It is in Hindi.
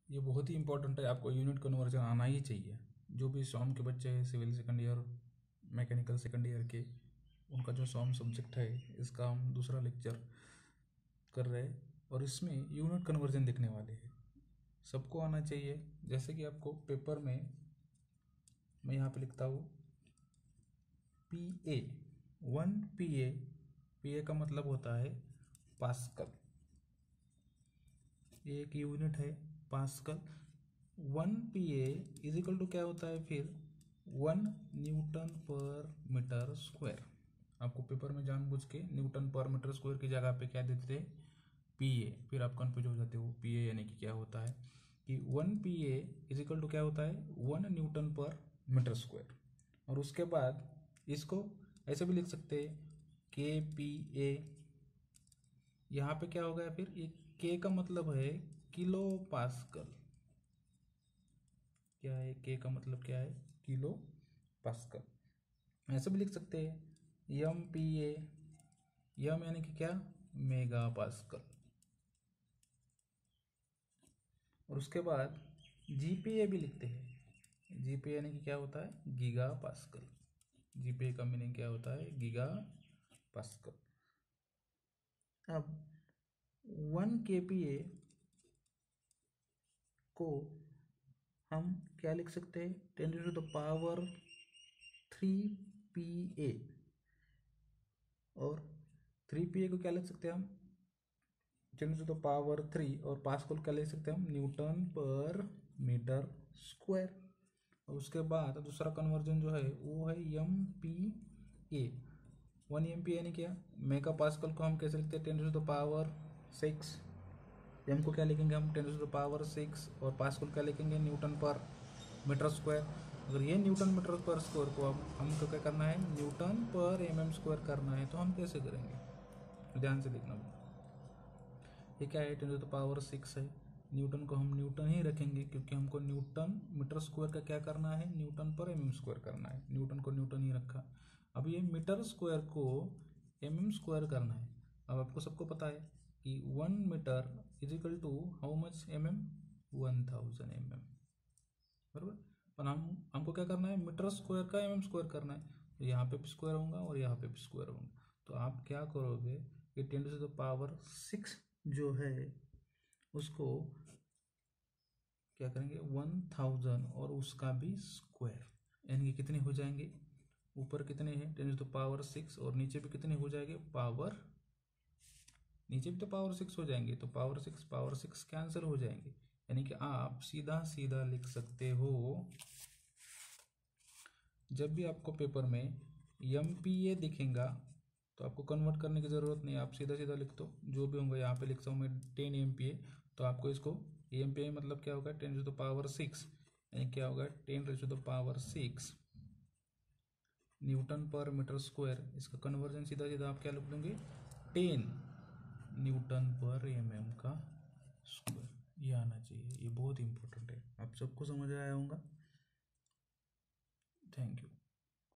ये बहुत ही इंपॉर्टेंट है, आपको यूनिट कन्वर्जन आना ही चाहिए। जो भी सॉम के बच्चे हैं, civil second year, mechanical second year के, उनका जो सॉम सब्जेक्ट है, इसका हम दूसरा लेक्चर कर रहे हैं और इसमें यूनिट कन्वर्जन देखने वाले हैं। सबको आना चाहिए। जैसे कि आपको पेपर में मैं यहाँ पे लिखता हूँ PA 1 PA का मतलब होता है पास्कल। ये एक यूनिट है pascal. 1 PA is equal to क्या होता है फिर 1 न्यूटन पर मीटर स्क्वायर। आपको पेपर में जानबूझ के न्यूटन पर मीटर स्क्वायर की जगह पे क्या देते थे PA, फिर आप कंफ्यूज हो जाते हो PA यानी कि क्या होता है कि 1 PA इज इक्वल टू क्या होता है 1 न्यूटन पर मीटर स्क्वायर। और उसके बाद इसको ऐसे भी लिख सकते हैं KPA। यहाँ पे क्या हो गया फिर ये K का मतलब है किलो पास्कल। क्या है K का मतलब क्या है किलो पास्कल। ऐसे भी लिख सकते हैं MPA, यम यानी कि क्या मेगा पास्कल। और उसके बाद GPA भी लिखते हैं। GPA यानी कि क्या होता है गीगा पास्कल। GPA का मीनिंग क्या होता है गीगा पास्कल। अब 1 KPA को हम क्या लिख सकते हैं 10 टू द पावर 3 PA। और 3 PA को क्या लिख सकते हैं हम 10 टू द पावर 3, और पास्कल क्या लिख सकते हैं हम न्यूटन पर मीटर स्क्वायर। और उसके बाद दूसरा कन्वर्जन जो है वो है MPA। 1 MPA यानी क्या मेगा पास्कल को हम कैसे लिखते हैं 10 टू द पावर 6। एम को क्या लिखेंगे हम 10 टू द पावर 6, और पास्कल क्या लिखेंगे न्यूटन पर मीटर स्क्वायर। अगर ये न्यूटन मीटर पर स्क्वायर को हमको क्या करना है न्यूटन पर mm स्क्वायर करना है, तो हम कैसे करेंगे ध्यान से देखना। ये क्या है 10 टू द पावर 6 है। न्यूटन को हम न्यूटन ही रखेंगे क्योंकि हमको न्यूटन मीटर स्क्वायर का क्या करना है न्यूटन पर mm स्क्वायर करना है। न्यूटन को न्यूटन ही रखा। अब ये मीटर स्क्वायर को mm स्क्वायर करना है। अब आपको सबको पता है कि 1 metre is equal to how much mm 1000 mm, बराबर। पर हमको क्या करना है मीटर स्क्वायर का mm स्क्वायर करना है। तो यहाँ पे भी स्क्वायर होगा और यहाँ पे भी स्क्वायर होगा। तो आप क्या करोगे कि 10 टू द पावर 6 जो है उसको क्या करेंगे 1000 और उसका भी स्क्वायर, यानी कि कितने हो जाएंगे ऊपर कितने हैं 10 टू द पावर 6 और नीचे भी कितने हो जाएंगे पावर, नीचे भी तो पावर 6 हो जाएंगे। तो पावर 6 कैंसिल हो जाएंगे। यानी कि आप सीधा सीधा लिख सकते हो जब भी आपको पेपर में MPA दिखेगा तो आपको कन्वर्ट करने की ज़रूरत नहीं, आप सीधा सीधा लिख दो जो भी होगा। यहाँ पे लिखता हूँ मैं 10 MPA, तो आपको इसको MPA मतलब क्या होगा 10 टू द पावर 6, यानी क्या होगा 10 टू द पावर 6 न्यूटन पर मीटर स्क्वायर। इसका कन्वर्जन सीधा सीधा आप क्या लिख देंगे 10 न्यूटन पर mm का स्क्वायर। ये आना चाहिए, ये बहुत इंपॉर्टेंट है। आप सबको समझ आया होगा। Thank you.